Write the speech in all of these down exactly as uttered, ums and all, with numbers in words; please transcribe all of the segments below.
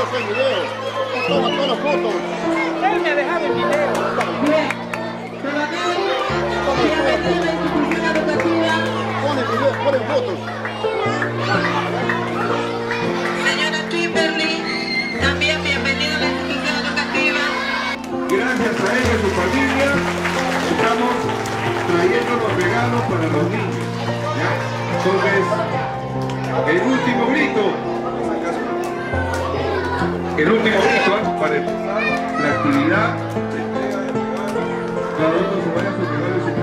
yo soy video. Toma todas las fotos. Él me ha dejado el video. Bien. Bienvenido a la institución educativa. Ponen video, ponen fotos. Señora Kimberly, también bienvenida a la institución educativa. Gracias a ella y su familia estamos trayendo los regalos para los niños. ¿Ya? Entonces, el último grito. El último grito, ¿eh? Para empezar la actividad. Cada uno se vaya a su regalo y su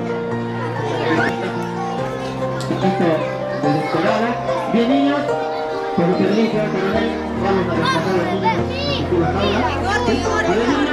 Esto desesperada. Bien, niños, por lo que le dije, vamos a descansar los niños en las aulas.